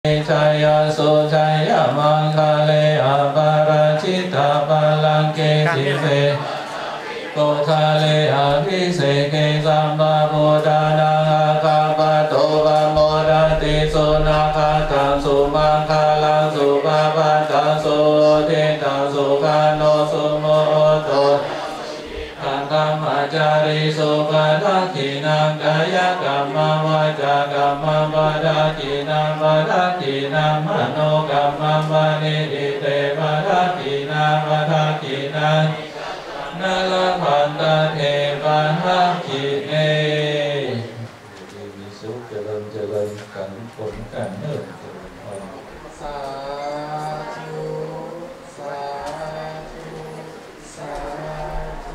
ชัยสุชัยมังคาเลอปาราชิตาปาลังเกสิเสโกคาเลอภิเศเกสัมมาพุทธานังอาคาปโตปโมดติสุนาคาตังสุมังคาลังสุปาปัตตังสุทิตังสุขานโนสุโมโตขันธรรมจาริสุปะทักขินังกายกรรมวาจากรรมปะทักขินังปะทักขินังมโนกรรมปะนิทิเตปะทักขินังปะทักขินังนาลพันตเทปะทักขิเนมีสุขเจริญเจริญกันผลกันเนิ่นสาธุสาธุสาธุ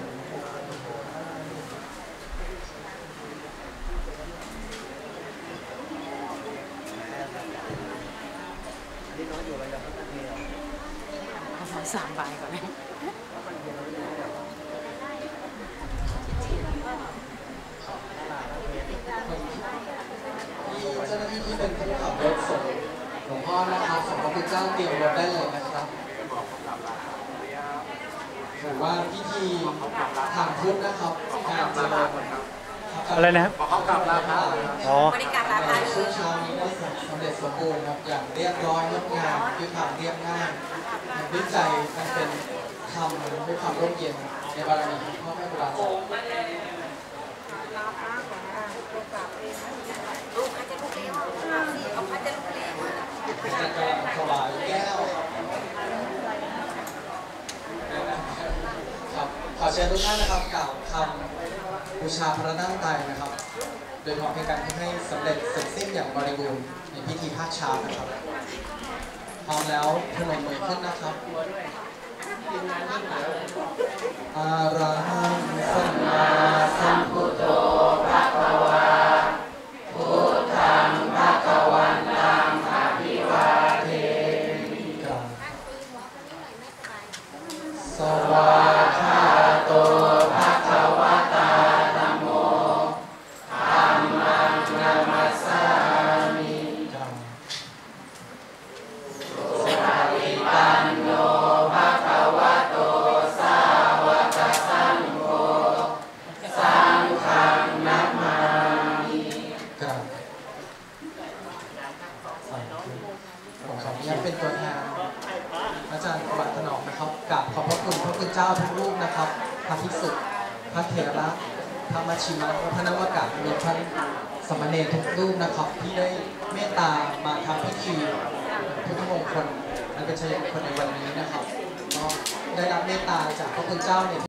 เอา3 ใบก่อนเลยเจ้าหน้าที่ที่เป็นผู้ขับรถส่งหลวงพ่อนะครับส่งพระคุณเจ้าเตรียมรถได้เลยนะครับหรือว่าพิธีทางพุทธนะครับการเจริญอะไรนะครับขอเข้ากราบลาพระอ๋อบริการลาพระช่วงเช้านี้ได้สำเร็จสมบูรณ์ครับอย่างเรียบร้อยงดงามด้วยความเรียบง่ายด้วยใจมันเป็นธรรมด้วยความร่มเย็นในบารมีของพ่อแม่ครูบาอาจารย์ลูกอาจจะลุกเร็วเอาพัดจะลุกเร็วจะกำลังถวายแก้วครับขอเชิญทุกท่านนะครับกล่าวคำบูชาพระนั่งไตรนะครับ โดยพร้อมเพรียงกันให้สำเร็จเสร็จสิ้นอย่างบริบูรณ์ในพิธีภาคเช้านะครับพร้อมแล้วพนมมือขึ้นนะครับอะระหังสัมมาสัมพุทโธภะคะวาพุทธังภะคะวันตังอะภิวาเทมิสวากขาโตภะคะวะตาธัมโมธัมมังนัมมัสสามิสุปฏิปันโนภะคะวะโตสาวกสังโฆสังฆังนัมมามิครับผมขออนุญาตเป็นตัวแทนอาจารย์ประวัติถนอมนะครับกราบขอบพระคุณพระคุณเจ้าทุกรูปนะครับพระภิกษุพระเถระพระมัชชิมะพระนวากะรวมทั้งสมณเณรทุกรูปนะครับที่ได้เมตตามาทำพิธีพุทธมงคลอันเป็นชัยมงคลในวันนี้นะครับก็ได้รับเมตตาจากพระคุณเจ้าเนี่ย